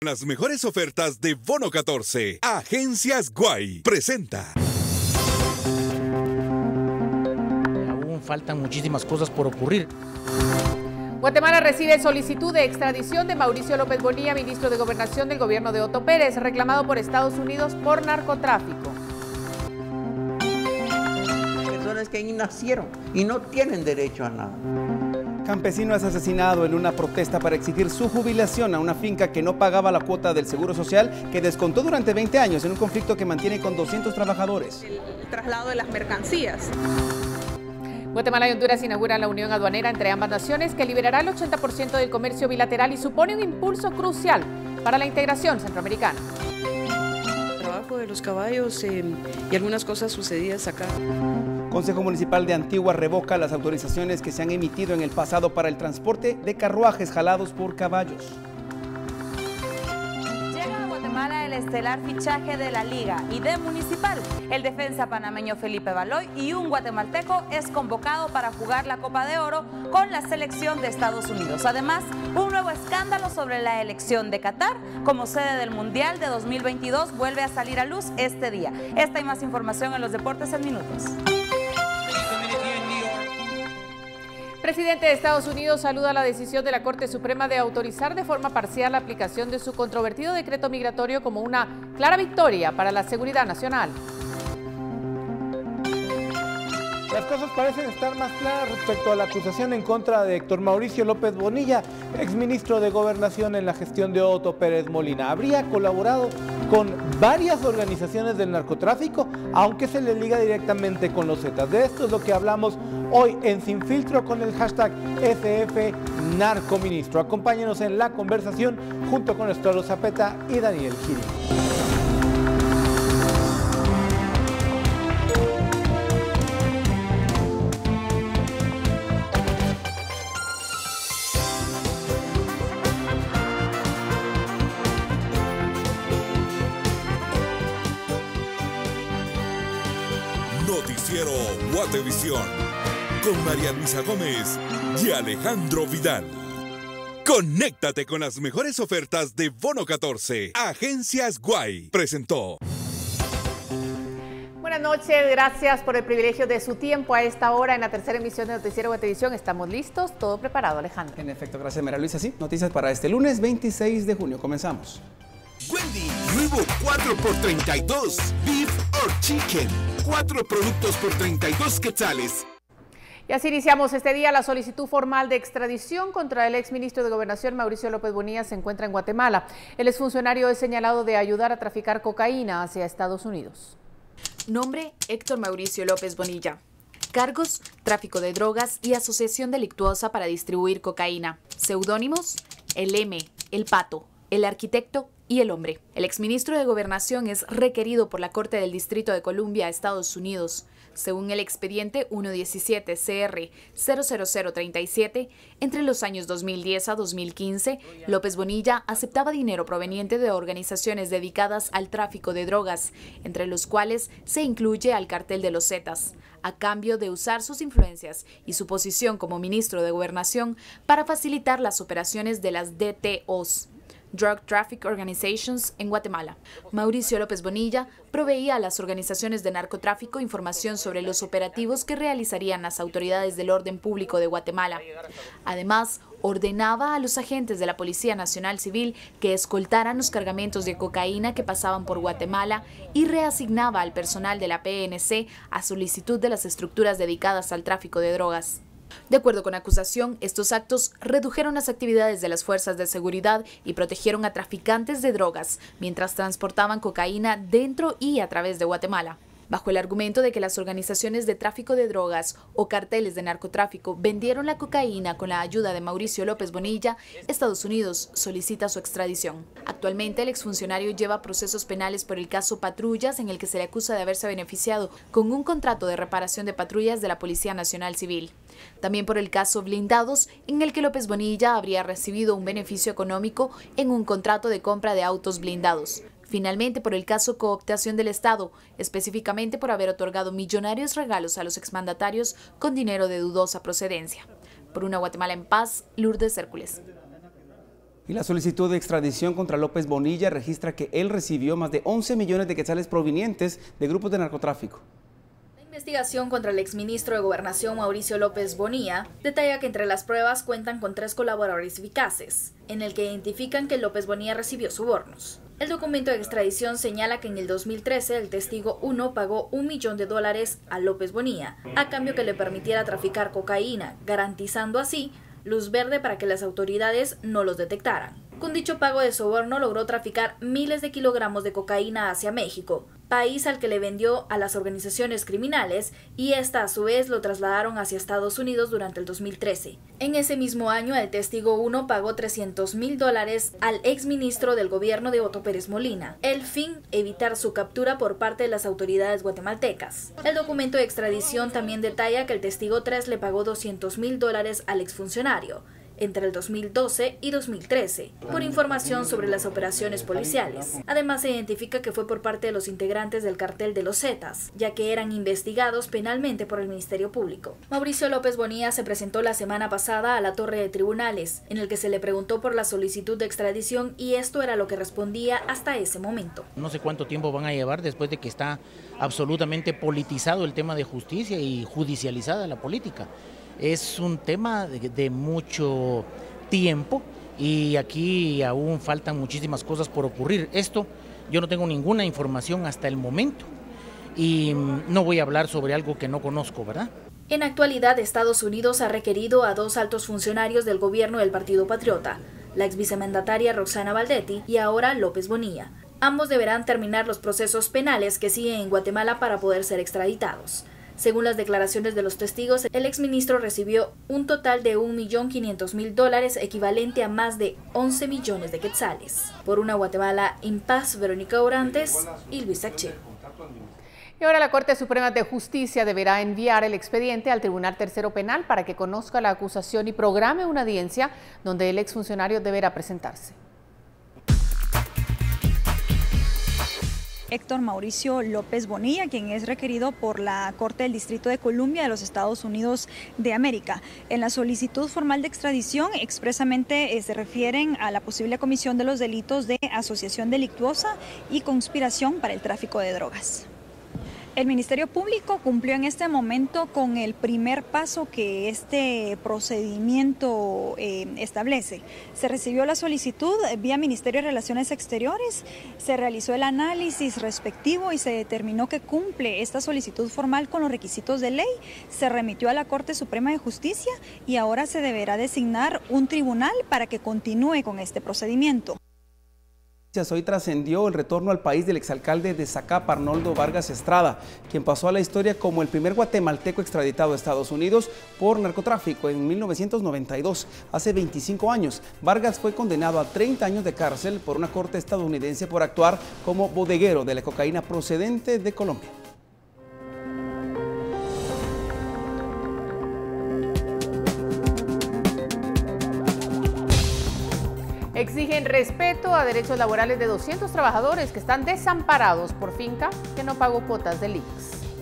Las mejores ofertas de Bono 14. Agencias Guay presenta. Aún faltan muchísimas cosas por ocurrir. Guatemala recibe solicitud de extradición de Mauricio López Bonilla, ministro de Gobernación del gobierno de Otto Pérez, reclamado por Estados Unidos por narcotráfico. Personas que ahí nacieron y no tienen derecho a nada. Campesino es asesinado en una protesta para exigir su jubilación a una finca que no pagaba la cuota del Seguro Social que descontó durante 20 años en un conflicto que mantiene con 200 trabajadores. El traslado de las mercancías. Guatemala y Honduras inauguran la unión aduanera entre ambas naciones que liberará el 80% del comercio bilateral y supone un impulso crucial para la integración centroamericana. El trabajo de los caballos y algunas cosas sucedidas acá. Consejo Municipal de Antigua revoca las autorizaciones que se han emitido en el pasado para el transporte de carruajes jalados por caballos. Llega a Guatemala el estelar fichaje de la Liga y de Municipal. El defensa panameño Felipe Baloy y un guatemalteco es convocado para jugar la Copa de Oro con la selección de Estados Unidos. Además, un nuevo escándalo sobre la elección de Qatar como sede del Mundial de 2022 vuelve a salir a luz este día. Esta y más información en los deportes en minutos. El presidente de Estados Unidos saluda la decisión de la Corte Suprema de autorizar de forma parcial la aplicación de su controvertido decreto migratorio como una clara victoria para la seguridad nacional. Las cosas parecen estar más claras respecto a la acusación en contra de Héctor Mauricio López Bonilla, exministro de Gobernación en la gestión de Otto Pérez Molina. Habría colaborado con varias organizaciones del narcotráfico, aunque se le liga directamente con los Zetas. De esto es lo que hablamos hoy en Sin Filtro con el hashtag #FNarcoministro. Acompáñenos en la conversación junto con Estuardo Zapeta y Daniel Giri. Noticiero Guatevisión con María Luisa Gómez y Alejandro Vidal. Conéctate con las mejores ofertas de Bono 14. Agencias Guay presentó. Buenas noches, gracias por el privilegio de su tiempo a esta hora en la tercera emisión de Noticiero Guatevisión. Estamos listos, todo preparado, Alejandro. En efecto, gracias María Luisa. Sí, noticias para este lunes 26 de junio. Comenzamos. Wendy, nuevo 4x32, Beef or Chicken. 4 productos por 32 quetzales. Y así iniciamos este día. La solicitud formal de extradición contra el exministro de Gobernación Mauricio López Bonilla se encuentra en Guatemala. El exfuncionario es señalado de ayudar a traficar cocaína hacia Estados Unidos. Nombre: Héctor Mauricio López Bonilla. Cargos: tráfico de drogas y asociación delictuosa para distribuir cocaína. Seudónimos: el M, el Pato, el Arquitecto y el Hombre. El exministro de Gobernación es requerido por la Corte del Distrito de Columbia, Estados Unidos. Según el expediente 117-CR-00037, entre los años 2010 a 2015, López Bonilla aceptaba dinero proveniente de organizaciones dedicadas al tráfico de drogas, entre los cuales se incluye al cartel de los Zetas, a cambio de usar sus influencias y su posición como ministro de Gobernación para facilitar las operaciones de las DTOs. Drug Traffic Organizations en Guatemala. Mauricio López Bonilla proveía a las organizaciones de narcotráfico información sobre los operativos que realizarían las autoridades del orden público de Guatemala. Además, ordenaba a los agentes de la Policía Nacional Civil que escoltaran los cargamentos de cocaína que pasaban por Guatemala y reasignaba al personal de la PNC a solicitud de las estructuras dedicadas al tráfico de drogas. De acuerdo con la acusación, estos actos redujeron las actividades de las fuerzas de seguridad y protegieron a traficantes de drogas mientras transportaban cocaína dentro y a través de Guatemala. Bajo el argumento de que las organizaciones de tráfico de drogas o carteles de narcotráfico vendieron la cocaína con la ayuda de Mauricio López Bonilla, Estados Unidos solicita su extradición. Actualmente, el exfuncionario lleva procesos penales por el caso Patrullas, en el que se le acusa de haberse beneficiado con un contrato de reparación de patrullas de la Policía Nacional Civil. También por el caso Blindados, en el que López Bonilla habría recibido un beneficio económico en un contrato de compra de autos blindados. Finalmente, por el caso Cooptación del Estado, específicamente por haber otorgado millonarios regalos a los exmandatarios con dinero de dudosa procedencia. Por una Guatemala en paz, Lourdes Hércules. Y la solicitud de extradición contra López Bonilla registra que él recibió más de 11 millones de quetzales provenientes de grupos de narcotráfico. La investigación contra el exministro de Gobernación Mauricio López Bonilla detalla que entre las pruebas cuentan con 3 colaboradores eficaces, en el que identifican que López Bonilla recibió sobornos. El documento de extradición señala que en el 2013 el testigo 1 pagó $1 millón a López Bonilla, a cambio que le permitiera traficar cocaína, garantizando así luz verde para que las autoridades no los detectaran. Con dicho pago de soborno logró traficar miles de kilogramos de cocaína hacia México, país al que le vendió a las organizaciones criminales, y esta a su vez lo trasladaron hacia Estados Unidos durante el 2013. En ese mismo año, el testigo 1 pagó $300,000 al exministro del gobierno de Otto Pérez Molina, el fin evitar su captura por parte de las autoridades guatemaltecas. El documento de extradición también detalla que el testigo 3 le pagó $200,000 al exfuncionario entre el 2012 y 2013, por información sobre las operaciones policiales. Además, se identifica que fue por parte de los integrantes del cartel de los Zetas, ya que eran investigados penalmente por el Ministerio Público. Mauricio López Bonilla se presentó la semana pasada a la Torre de Tribunales, en el que se le preguntó por la solicitud de extradición, y esto era lo que respondía hasta ese momento. No sé cuánto tiempo van a llevar después de que está absolutamente politizado el tema de justicia y judicializada la política. Es un tema de mucho tiempo y aquí aún faltan muchísimas cosas por ocurrir. Esto yo no tengo ninguna información hasta el momento y no voy a hablar sobre algo que no conozco, ¿verdad? En actualidad, Estados Unidos ha requerido a 2 altos funcionarios del gobierno del Partido Patriota, la exvicemandataria Roxana Valdetti y ahora López Bonilla. Ambos deberán terminar los procesos penales que siguen en Guatemala para poder ser extraditados. Según las declaraciones de los testigos, el exministro recibió un total de $1.500.000, equivalente a más de 11 millones de quetzales. Por una Guatemala en paz, Verónica Orantes y Luis Saché. Y ahora la Corte Suprema de Justicia deberá enviar el expediente al Tribunal Tercero Penal para que conozca la acusación y programe una audiencia donde el exfuncionario deberá presentarse. Héctor Mauricio López Bonilla, quien es requerido por la Corte del Distrito de Columbia de los Estados Unidos de América. En la solicitud formal de extradición expresamente se refieren a la posible comisión de los delitos de asociación delictuosa y conspiración para el tráfico de drogas. El Ministerio Público cumplió en este momento con el primer paso que este procedimiento establece. Se recibió la solicitud vía Ministerio de Relaciones Exteriores, se realizó el análisis respectivo y se determinó que cumple esta solicitud formal con los requisitos de ley. Se remitió a la Corte Suprema de Justicia y ahora se deberá designar un tribunal para que continúe con este procedimiento. Hoy trascendió el retorno al país del exalcalde de Zacapa, Arnoldo Vargas Estrada, quien pasó a la historia como el primer guatemalteco extraditado a Estados Unidos por narcotráfico en 1992, hace 25 años. Vargas fue condenado a 30 años de cárcel por una corte estadounidense por actuar como bodeguero de la cocaína procedente de Colombia. Exigen respeto a derechos laborales de 200 trabajadores que están desamparados por finca que no pagó cuotas del IX.